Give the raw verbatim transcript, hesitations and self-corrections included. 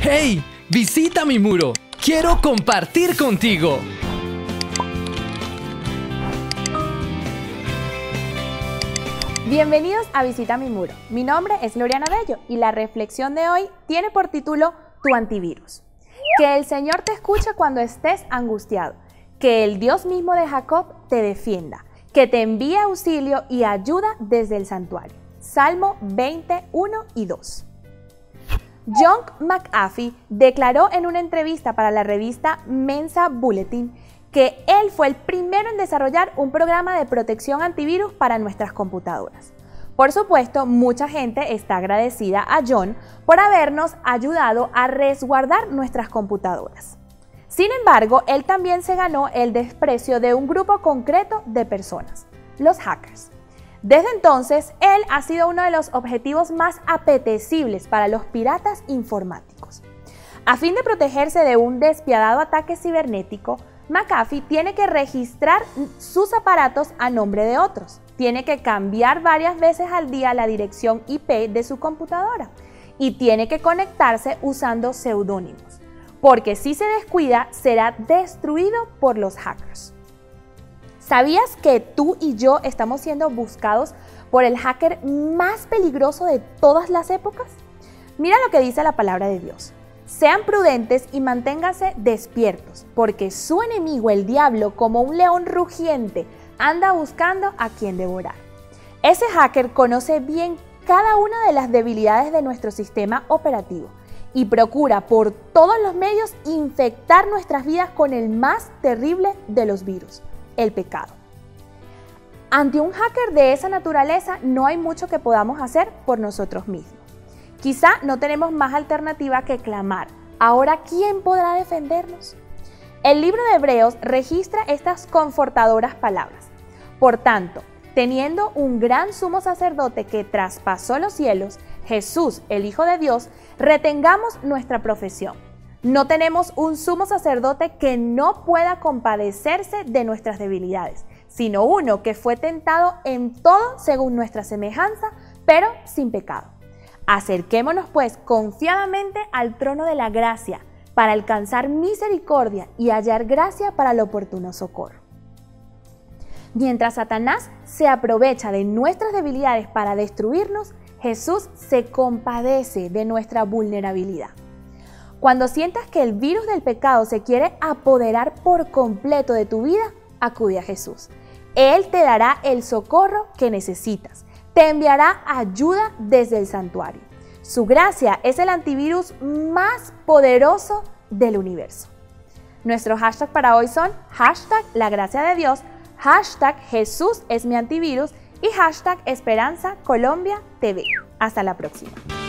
¡Hey! ¡Visita mi muro! ¡Quiero compartir contigo! Bienvenidos a Visita mi muro. Mi nombre es Loriana Bello y la reflexión de hoy tiene por título Tu antivirus. Que el Señor te escuche cuando estés angustiado. Que el Dios mismo de Jacob te defienda. Que te envíe auxilio y ayuda desde el santuario. Salmo veinte, uno y dos. John McAfee declaró en una entrevista para la revista Mensa Bulletin que él fue el primero en desarrollar un programa de protección antivirus para nuestras computadoras. Por supuesto, mucha gente está agradecida a John por habernos ayudado a resguardar nuestras computadoras. Sin embargo, él también se ganó el desprecio de un grupo concreto de personas, los hackers. Desde entonces, él ha sido uno de los objetivos más apetecibles para los piratas informáticos. A fin de protegerse de un despiadado ataque cibernético, McAfee tiene que registrar sus aparatos a nombre de otros. Tiene que cambiar varias veces al día la dirección I P de su computadora y tiene que conectarse usando seudónimos, porque si se descuida será destruido por los hackers. ¿Sabías que tú y yo estamos siendo buscados por el hacker más peligroso de todas las épocas? Mira lo que dice la palabra de Dios. Sean prudentes y manténganse despiertos, porque su enemigo, el diablo, como un león rugiente, anda buscando a quien devorar. Ese hacker conoce bien cada una de las debilidades de nuestro sistema operativo y procura por todos los medios infectar nuestras vidas con el más terrible de los virus, el pecado. Ante un hacker de esa naturaleza no hay mucho que podamos hacer por nosotros mismos. Quizá no tenemos más alternativa que clamar. Ahora, ¿quién podrá defendernos? El libro de Hebreos registra estas confortadoras palabras. Por tanto, teniendo un gran sumo sacerdote que traspasó los cielos, Jesús, el Hijo de Dios, retengamos nuestra profesión. No tenemos un sumo sacerdote que no pueda compadecerse de nuestras debilidades, sino uno que fue tentado en todo según nuestra semejanza, pero sin pecado. Acerquémonos pues confiadamente al trono de la gracia para alcanzar misericordia y hallar gracia para el oportuno socorro. Mientras Satanás se aprovecha de nuestras debilidades para destruirnos, Jesús se compadece de nuestra vulnerabilidad. Cuando sientas que el virus del pecado se quiere apoderar por completo de tu vida, acude a Jesús. Él te dará el socorro que necesitas. Te enviará ayuda desde el santuario. Su gracia es el antivirus más poderoso del universo. Nuestros hashtags para hoy son hashtag la gracia de Dios, hashtag Jesús es mi antivirus y hashtag Esperanza Colombia T V. Hasta la próxima.